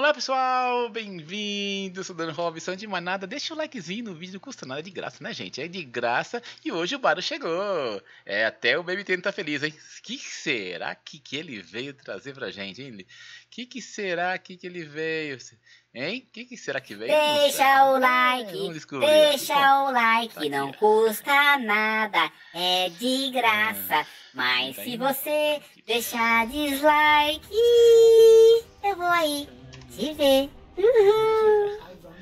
Olá pessoal, bem-vindos, sou o Dano Robson. De mais nada, deixa o likezinho no vídeo, não custa nada, de graça, né gente? É de graça e hoje o Baru chegou. Até o Baby Tendo tá feliz, hein? Que será que ele veio trazer pra gente, hein? Que será que ele veio? Hein? Que será que veio? Deixa o like, vamos descobrir. deixa o like, tá aqui, não ó. custa nada, é de graça. Mas tá se indo. você deixar dislike, eu vou aí te ver. Uhul.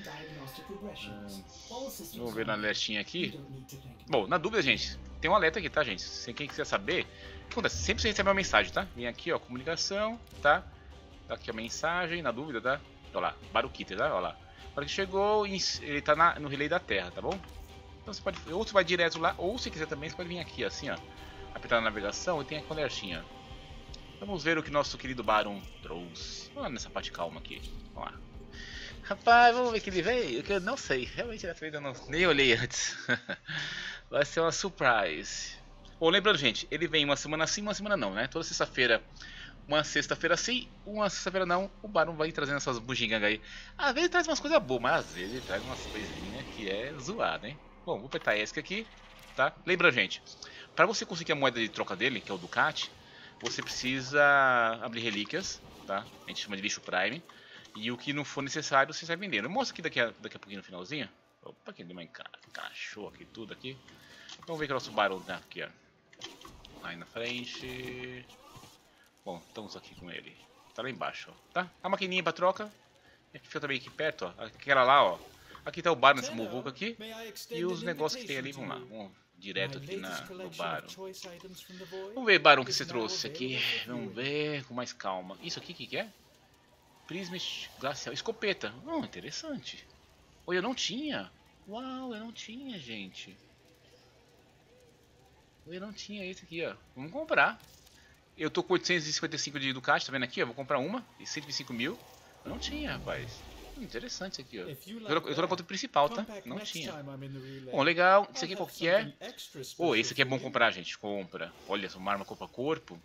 Vamos ver na alertinha aqui. Bom, na dúvida, gente, tem um alerta aqui, tá, gente? Se quem quiser saber, o que acontece? Sempre você recebe uma mensagem, tá? Vem aqui, ó, comunicação, tá? Tá aqui a mensagem, na dúvida, tá? Olha lá, Baruquita, tá? Olha lá. Para que chegou, ele tá no relay da Terra, tá bom? Então você pode, ou você vai direto lá, ou se quiser também, você pode vir aqui, assim, ó. Apertar na navegação e tem aqui uma alertinha. Vamos ver o que nosso querido Baron trouxe. Vamos lá nessa parte calma aqui. Vamos lá. Rapaz, vamos ver que ele veio, que eu não sei. Realmente dessa vez eu nem olhei antes. Vai ser uma surprise. Bom, lembrando, gente, ele vem uma semana sim, uma semana não, né? Toda sexta-feira, uma sexta-feira sim, uma sexta-feira não. O Baron vai trazendo essas bugigangas aí. Às vezes ele traz umas coisas boas, mas às vezes ele traz umas coisinhas que é zoada, hein? Bom, vou apertar esse aqui, tá? Lembra, gente, para você conseguir a moeda de troca dele, que é o Ducati, você precisa abrir relíquias, tá? A gente chama de lixo Prime. E o que não for necessário, você vai vendendo. Eu mostro aqui daqui a pouquinho no finalzinho. Opa, que deu uma encaixou aqui tudo aqui. Vamos ver que o nosso Baron tá aqui, ó. Aí na frente. Bom, estamos aqui com ele. Tá lá embaixo, ó. Tá? A maquininha pra troca. Fica também aqui perto, ó. Aquela lá, ó. Aqui tá o Baron nessa muvuca aqui. E os negócios que tem ali, vamos lá. Vamos direto aqui no Baron. Vamos ver, Baron, o que você trouxe aqui. Vamos ver com mais calma. Isso aqui, o que é? Prisma glacial, escopeta. Interessante. Oi, eu não tinha. Uau, eu não tinha, gente. Eu não tinha esse aqui, ó. Vamos comprar. Eu tô com 855 de Ducati, tá vendo aqui, ó? Vou comprar uma. E 125 mil. Eu não tinha, rapaz. Interessante isso aqui, ó. Eu tô na conta principal, tá? Não tinha. Bom, legal. Esse aqui qual que é? Oh, esse aqui é bom comprar, gente. Compra. Olha, uma arma corpo a corpo.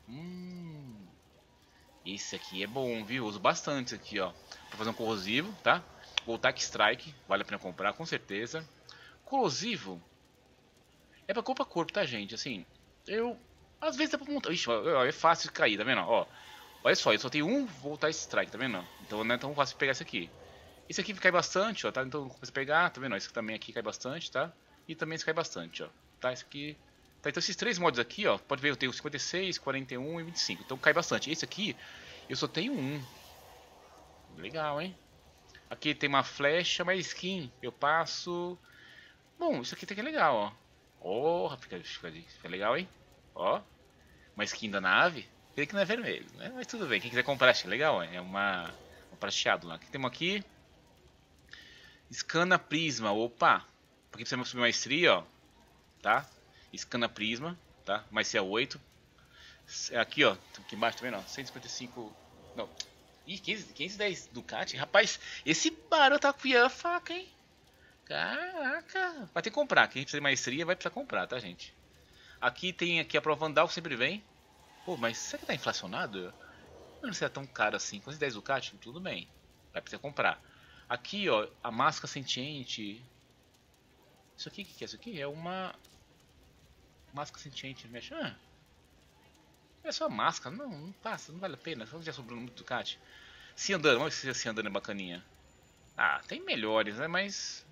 Esse aqui é bom, viu? Uso bastante isso aqui, ó. Pra fazer um corrosivo, tá? O Tac Strike, vale a pena comprar, com certeza. Corrosivo é pra corpo a corpo, tá, gente? Assim, às vezes dá pra montar. Ixi, ó, é fácil de cair, tá vendo? Ó, olha só, eu só tenho um Voltar Strike, tá vendo? Então não é tão fácil pegar esse aqui. Esse aqui cai bastante, ó, tá? Então começa a pegar, tá vendo? Esse também aqui cai bastante, tá? E também esse cai bastante, ó. Tá? Esse aqui. Tá, então esses três mods aqui, ó, pode ver, eu tenho 56, 41 e 25. Então cai bastante. Esse aqui, eu só tenho um. Legal, hein? Aqui tem uma flecha, mais skin. Eu passo. Bom, isso aqui até que é legal, ó. Oh, fica legal, hein? Ó. Uma skin da nave. Pena que não é vermelho, né? Mas tudo bem. Quem quiser comprar, acho legal, é um prateado lá. O que temos aqui? Escana Prisma. Opa! Pra quem precisa subir maestria, ó. Tá? Escana Prisma, tá? Mais CA8. Aqui, ó. Aqui embaixo também, ó. 155. Não. Ih, 510 Ducati. Rapaz, esse Baron tá com a faca, hein? Caraca. Vai ter que comprar. Quem precisa de maestria vai precisar comprar, tá, gente? Aqui tem aqui a prova Vandal que sempre vem. Pô, mas será que tá inflacionado? Não sei se é tão caro assim. 510 Ducati, tudo bem. Vai precisar comprar. Aqui, ó. A máscara sentiente. Isso aqui, o que é isso aqui? É uma máscara sentiente, mexe. É só máscara, não passa, não vale a pena. Só já sobrou muito Ducati. Ciandana, vamos ver se a Ciandana é bacaninha. Ah, tem melhores, né? Mas.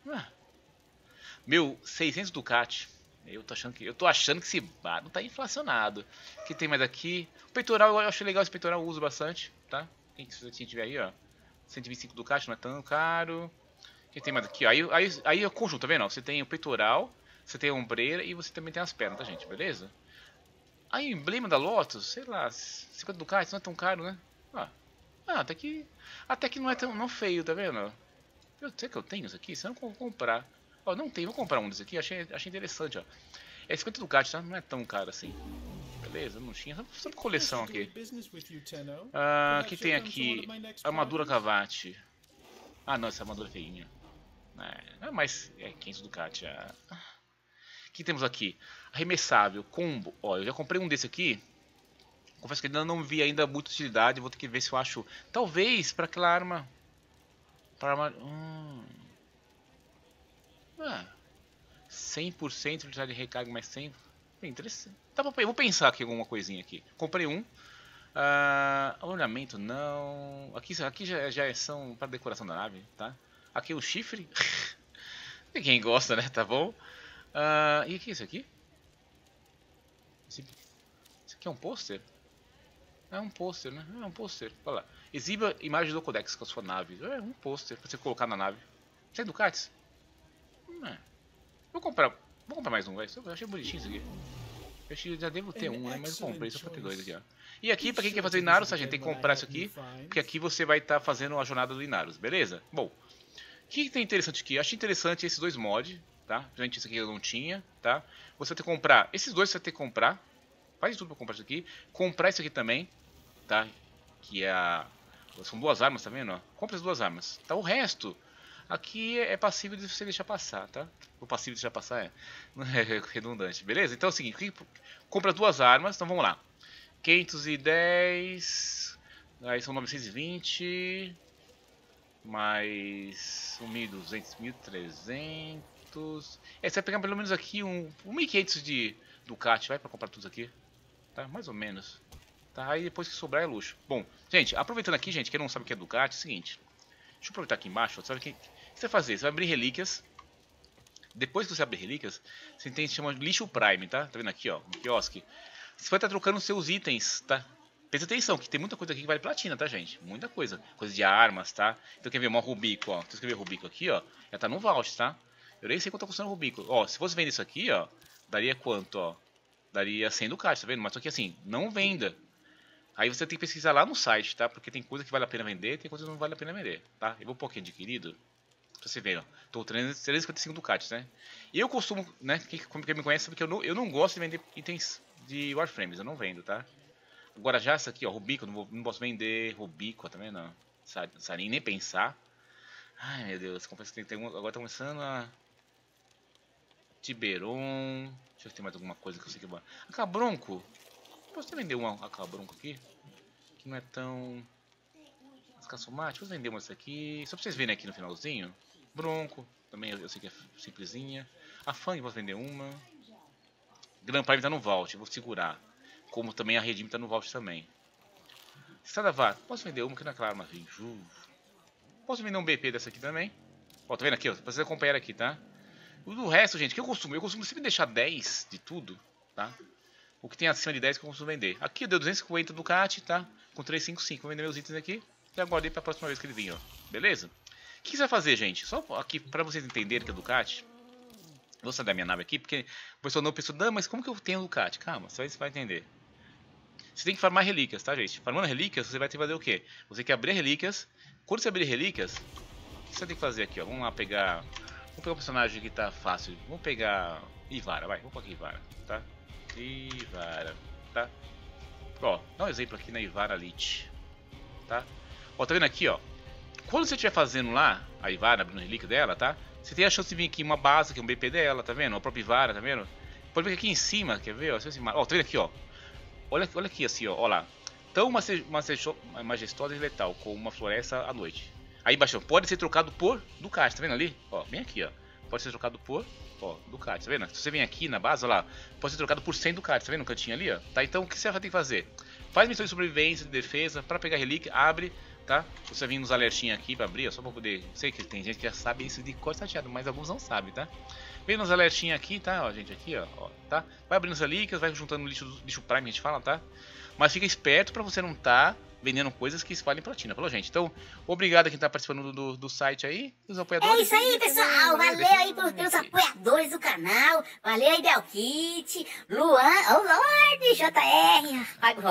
Meu, 600 Ducati. Eu tô achando que esse bar não tá inflacionado. O que tem mais aqui? O peitoral, eu achei legal esse peitoral, eu uso bastante, tá? Quem tiver aí, ó. 125 Ducati, não é tão caro. O que tem mais aqui? Aí é o conjunto, tá vendo? Você tem o peitoral, você tem a ombreira e você também tem as pernas, tá, gente? Beleza? Aí o emblema da Lotus, sei lá, 50 Ducati, não é tão caro, né? Até que não é tão feio, tá vendo? Eu sei que eu tenho isso aqui, se eu não comprar. Ó, não tem, vou comprar um desse aqui, achei interessante, ó. É 50 Ducati, tá? Não é tão caro assim. Beleza, não tinha, só de coleção aqui. Que tem aqui? Armadura Cavate. Ah, não, essa armadura é feinha. Mas é 500 Ducati. O que temos aqui? Arremessável, combo. Ó, eu já comprei um desse aqui. Confesso que ainda não vi ainda muita utilidade. Vou ter que ver se eu acho. Talvez para aquela arma. Para arma. 100% de velocidade de recarga mais 100. Bem interessante. Tá, eu vou pensar aqui alguma coisinha aqui. Comprei um. Ornamento não. Aqui já são para decoração da nave, tá? Aqui o chifre. Quem gosta, né? Tá bom? E aqui isso aqui? Isso aqui é um pôster? É um pôster, né? É um pôster. Olha lá. Exiba imagem do Codex com a sua nave. É um pôster pra você colocar na nave. Isso é Ducatis? Vou comprar mais um, velho. Eu achei bonitinho isso aqui. Eu acho que já devo ter um, né? Mas eu comprei só pra ter dois aqui, ó. E aqui, pra quem quer fazer o Inaros, a gente tem que comprar isso aqui. Porque aqui você vai estar fazendo a jornada do Inaros, beleza? Bom, o que tem interessante aqui? Eu achei interessante esses dois mods, tá? Gente, isso aqui eu não tinha, tá? Você vai ter que comprar. Esses dois você vai ter que comprar. Faz tudo pra comprar isso aqui. Comprar isso aqui também, tá? Que é a... São duas armas, tá vendo? Compre as duas armas. Tá? O resto... Aqui é passível de você deixar passar, tá? O passivo de deixar passar não é redundante, beleza? Então é o seguinte, compra duas armas, então vamos lá. 510, aí são 920, mais 1.200, 1.300. Você vai pegar pelo menos aqui um 1.500 de Ducati, vai, pra comprar tudo aqui, tá? Mais ou menos, tá? Aí depois que sobrar é luxo. Bom, gente, aproveitando aqui, gente, quem não sabe o que é Ducati, é o seguinte. Deixa eu aproveitar aqui embaixo, sabe o que você vai fazer? Você vai abrir relíquias. Depois que você abrir relíquias, você tem que chamar de lixo Prime, tá? Tá vendo aqui, ó, no quiosque. Você vai estar trocando seus itens, tá? Presta atenção, que tem muita coisa aqui que vale platina, tá, gente? Muita coisa. Coisa de armas, tá? Então quer ver, uma Rubico, ó. Se você escrever Rubico aqui, ó, já tá no vault, tá? Eu nem sei quanto tá custando o Rubico. Ó, se fosse vender isso aqui, ó, daria quanto, ó? Daria 100 Ducati, tá vendo? Mas só que assim, não venda. Aí você tem que pesquisar lá no site, tá? Porque tem coisa que vale a pena vender, tem coisa que não vale a pena vender, tá? Eu vou pôr aqui adquirido, pra você ver, ó. Tô 355 Ducatis, né? E eu costumo, né? Quem me conhece sabe que eu não gosto de vender itens de Warframes, eu não vendo, tá? Agora já essa aqui, ó, Rubico, não posso vender. Rubico também não. Sabe nem pensar. Ai, meu Deus, confesso que tem agora tá começando a... Tiberon. Deixa eu ver se tem mais alguma coisa que eu sei que é boa. A Cabronco. Posso até vender uma Cabronco aqui? Que não é tão... Cascomate, vou vender uma dessa aqui. Só pra vocês verem aqui no finalzinho. Bronco, também eu sei que é simplesinha. A Fang, vou vender uma. Grand Prime tá no Vault, vou segurar. Como também a Redim tá no Vault também. Stradavar, posso vender uma que não é aquela arma. Posso vender um BP dessa aqui também. Ó, tá vendo aqui, ó? Pra vocês acompanharem aqui, tá? O resto, gente, que eu costumo sempre deixar 10 de tudo, tá? O que tem acima de 10 que eu costumo vender. Aqui deu 250 Ducati, tá? Com 355, vou vender meus itens aqui. E aguardei pra próxima vez que ele vir, ó. Beleza? O que você vai fazer, gente? Só aqui pra vocês entenderem que é Ducati. Vou sair da minha nave aqui, porque o pessoal não pensou, não, mas como que eu tenho Ducati? Calma, você vai entender. Você tem que farmar relíquias, tá, gente? Farmando relíquias, você vai ter que fazer o quê? Você tem que abrir relíquias. Quando você abrir relíquias, o que você tem que fazer aqui, ó? Vamos lá pegar... Vamos pegar um personagem que tá fácil. Vamos pegar... Ivara, vai. Vamos pegar Ivara, tá? Ivara, tá? Ó, dá um exemplo aqui na Ivara Elite, tá? Ó, tá vendo aqui, ó? Quando você estiver fazendo lá, a Ivara, abrindo a relíquia dela, tá? Você tem a chance de vir aqui uma base, que é um BP dela, tá vendo? A própria Ivara, tá vendo? Pode ver aqui em cima, quer ver? Ó, ó, tá vendo aqui, ó? Olha aqui, assim, ó, lá. Tão majestosa e letal, como uma floresta à noite. Aí embaixo, pode ser trocado por Ducati, tá vendo ali? Ó, bem aqui, ó. Pode ser trocado por, ó, Ducati, tá vendo? Se você vem aqui na base, ó lá, pode ser trocado por 100 Ducati, tá vendo no cantinho ali, ó? Tá, então o que você vai ter que fazer? Faz missões de sobrevivência, de defesa, pra pegar relíquia, abre, tá? Você vem nos alertinhos aqui pra abrir, ó, só pra poder... Sei que tem gente que já sabe isso de cor salteado, mas alguns não sabem, tá? Vem nos alertinhos aqui, tá? Ó, gente, aqui, ó, tá? Vai abrindo as relíquias, vai juntando lixo Prime, a gente fala, tá? Mas fica esperto pra você não tá vendendo coisas que espalhem platina, falou, gente? Então, obrigado a quem tá participando do site aí, os apoiadores. É isso aí, pessoal. Valeu aí pelos apoiadores do canal. Valeu aí, Belkit, Luan, o Lorde, JR, Fábio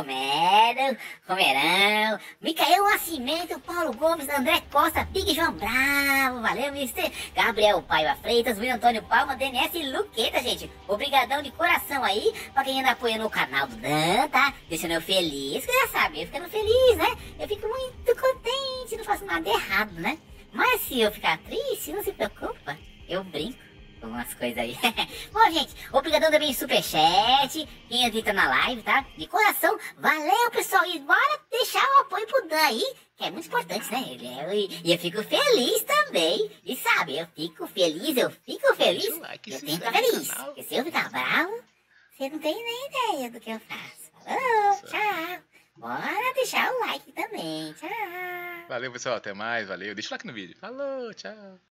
Romerão, Micael Nascimento, Paulo Gomes, André Costa, Big João Bravo. Valeu, Mister Gabriel Paiva Freitas, Will Antônio Palma, DNS e Luqueta, gente. Obrigadão de coração aí pra quem anda apoiando o canal do Dan, tá? Deixando eu feliz, que já sabe, eu ficando feliz, né? Eu fico muito contente, não faço nada errado, né? Mas se eu ficar triste, não se preocupa, eu brinco. Algumas coisas aí. Bom, gente, obrigadão também superchat. Quem entra na live, tá? De coração, valeu, pessoal. E bora deixar o apoio pro Dan aí, que é muito importante, né? E eu fico feliz também. E sabe, eu fico feliz. Eu tenho que ficar feliz. Porque se eu ficar bravo, você não tem nem ideia do que eu faço. Falou, tchau. Bora deixar o like também. Tchau. Valeu, pessoal. Até mais. Valeu. Deixa o like no vídeo. Falou, tchau.